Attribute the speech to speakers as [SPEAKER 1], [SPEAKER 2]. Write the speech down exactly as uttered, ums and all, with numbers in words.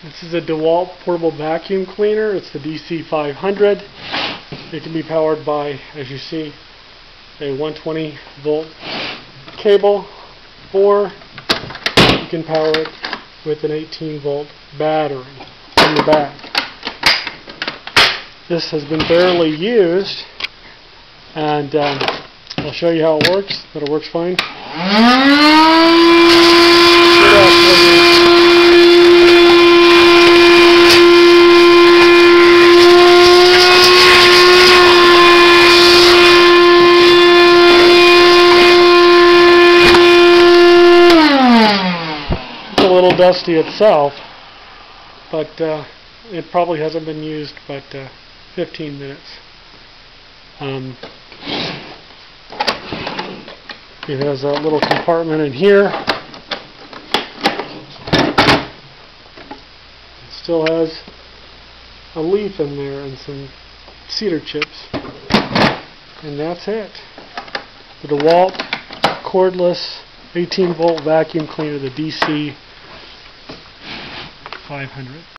[SPEAKER 1] This is a Dewalt portable vacuum cleaner. It's the D C five hundred. It can be powered by, as you see, a one hundred twenty volt cable, or you can power it with an eighteen volt battery in the back. This has been barely used, and um, I'll show you how it works, that it works fine. It's a little dusty itself, but uh, it probably hasn't been used but uh, fifteen minutes. Um, it has a little compartment in here. It still has a leaf in there and some cedar chips. And that's it. The Dewalt cordless eighteen volt vacuum cleaner, the D C five hundred.